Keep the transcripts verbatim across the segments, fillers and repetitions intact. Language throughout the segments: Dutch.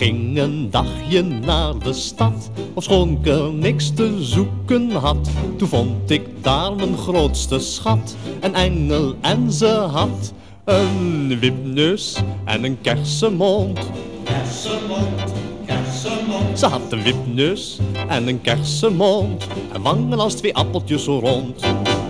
ging een dagje naar de stad, ofschoon ik er niks te zoeken had. Toen vond ik daar mijn grootste schat, een engel en ze had een wipneus en een kersenmond. Kersenmond, kersenmond. Ze had een wipneus en een kersenmond en wangen als twee appeltjes zo rond.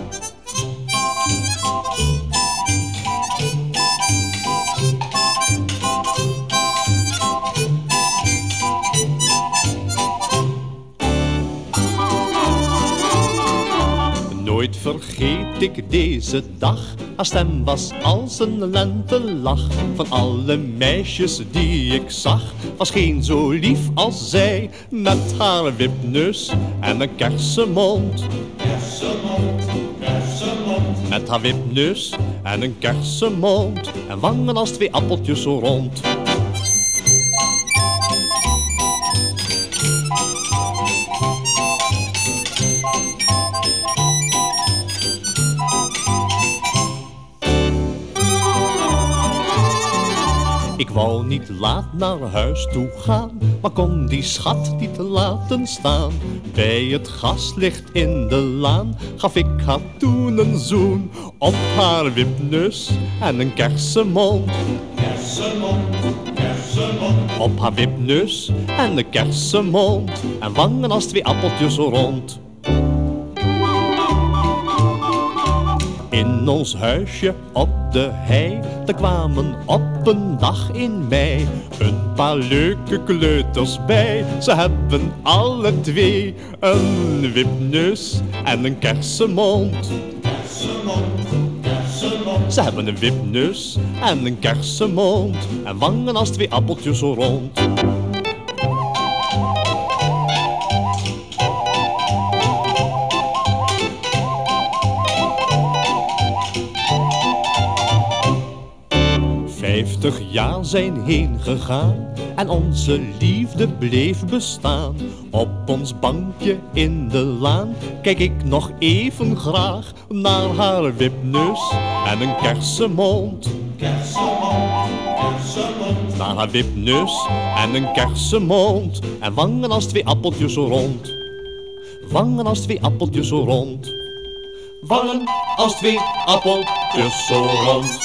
Nooit vergeet ik deze dag, haar stem was als een lentelach. Van alle meisjes die ik zag, was geen zo lief als zij. Met haar wipneus en een kersenmond. Kersenmond, kersenmond. Met haar wipneus en een kersenmond en wangen als twee appeltjes zo rond. Ik wou niet laat naar huis toe gaan, maar kon die schat niet laten staan. Bij het gaslicht in de laan gaf ik haar toen een zoen op haar wipneus en een kersenmond. Kersenmond, kersenmond. Op haar wipneus en een kersenmond en wangen als twee appeltjes zo rond. In ons huisje op de hei, daar kwamen op een dag in mei een paar leuke kleuters bij. Ze hebben alle twee een wipneus en een kersenmond. Kersenmond, kersenmond. Ze hebben een wipneus en een kersenmond en wangen als twee appeltjes zo rond. Vijftig jaar zijn heen gegaan en onze liefde bleef bestaan. Op ons bankje in de laan kijk ik nog even graag naar haar wipneus en een kersenmond. Kersenmond, kersenmond. Naar haar wipneus en een kersenmond en wangen als twee appeltjes zo rond. Wangen als twee appeltjes zo rond. Wangen als twee appeltjes zo rond.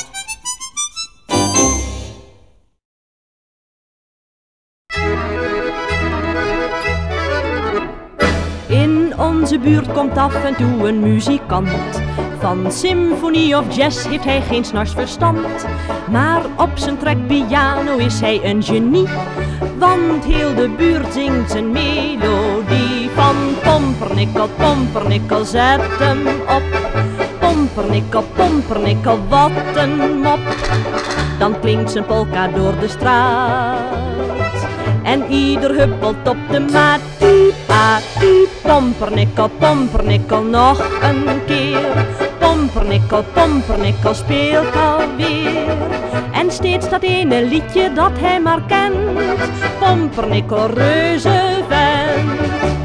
In onze buurt komt af en toe een muzikant. Van symfonie of jazz heeft hij geen snars verstand. Maar op zijn trekpiano is hij een genie. Want heel de buurt zingt zijn melodie. Van pompernikkel, pompernikkel, zet hem op. Pompernikkel, pompernikkel, wat een mop. Dan klinkt zijn polka door de straat. En ieder huppelt op de maat. Piep, a, piep. Pompernikkel, pompernikkel, nog een keer. Pompernikkel, pompernikkel, speelt alweer. En steeds dat ene liedje dat hij maar kent. Pompernikkel, reuze vent.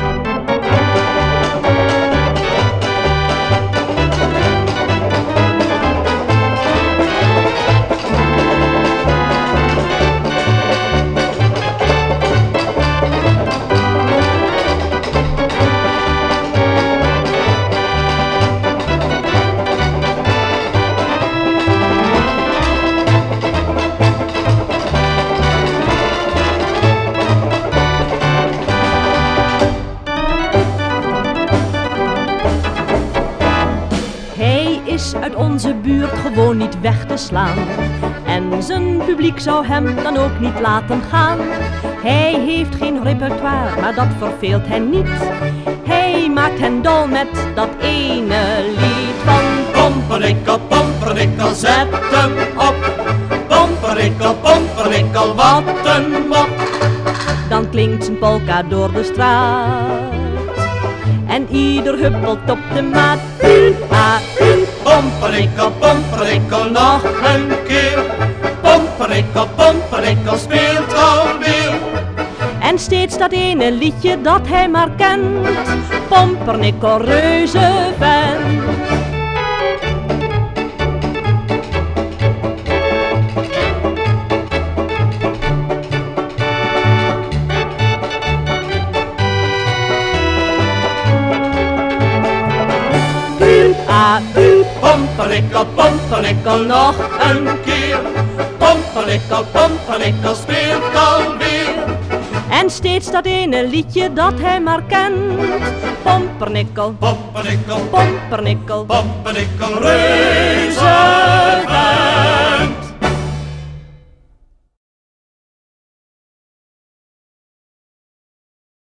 Uit onze buurt gewoon niet weg te slaan. En zijn publiek zou hem dan ook niet laten gaan. Hij heeft geen repertoire, maar dat verveelt hen niet. Hij maakt hen dol met dat ene lied van Pompernikkel, pompernikkel, zet hem op. Pompernikkel, pompernikkel, wat een mop. Dan klinkt zijn polka door de straat. En ieder huppelt op de maat. Piep, a, piep. Pompernikkel, pompernikkel, nog een keer. Pompernikkel, pompernikkel, speelt alweer. En steeds dat ene liedje dat hij maar kent. Pompernikkel, reuze vent. pomperikkel, pomperikkel nog een keer. Pomperikkel, pomperikkel speelt alweer. En steeds dat ene liedje dat hij maar kent. Pompernikkel, Pomperikkel, pompernikkel, pomperikkel, reuze